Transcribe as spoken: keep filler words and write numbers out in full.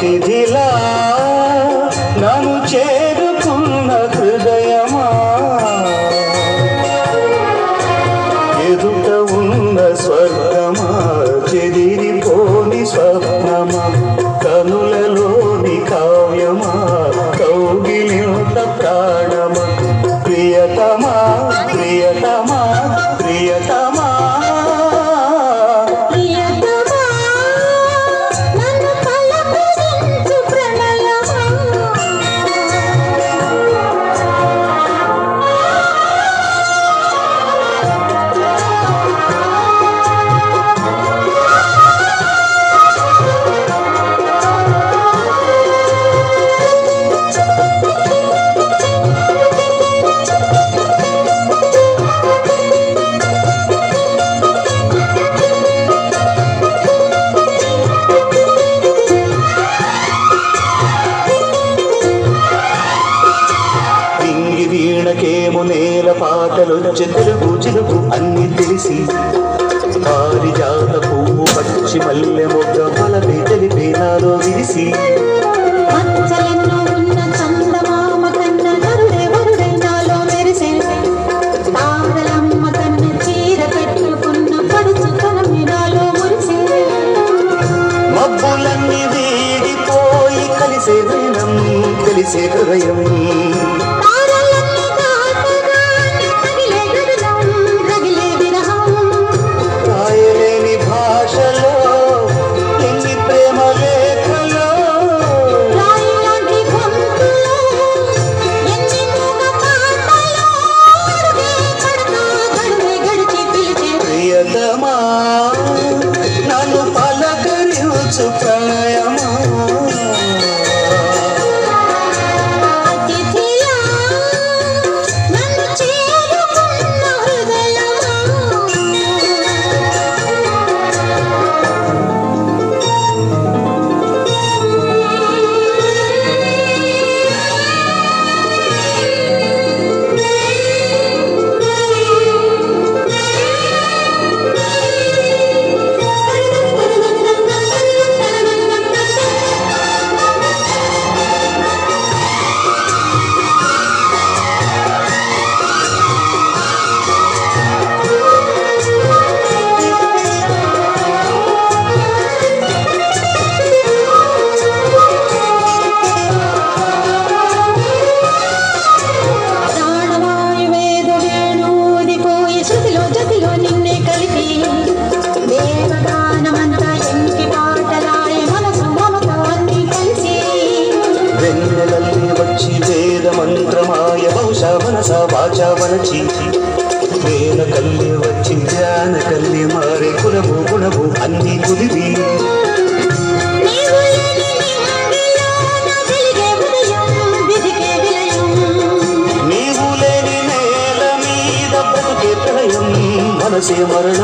అతిథిలా నన్ను చేరుకున్న హృదయమా ఎదుట ఉన్న స్వర్గమా చెదిరిపోని స్వప్నమా కనులలోని కావ్యమా కౌగిలింత ప్రాణమా ప్రియతమా ప్రియతమా ప్రియతమా వీణకేము నేల పాటలొచ్చే తెలుగు చిలుగు అన్ని తెలిసి పారిజాత పువ్వు పచ్చి మల్లె మొగ్గ మలపే తెలిపే నాలో విరిసి మబ్బులన్నీ వీడిపోయి కలిసే వేణం తెలిసే హృదయం నన్ను పలకరించు ప్రణయమా అతిథిలా నన్ను చేరుకున్న హృదయమా వచ్చి వేద మంత్రమాయ బహుశా మనస వాచా వనచి వేల కల్లి వచ్చి ధ్యాన కల్లి మారే కులము గుణము అన్ని కుదిరి నీవు లేని నేల మీద బ్రతుకే ప్రళయం మనసే మరణం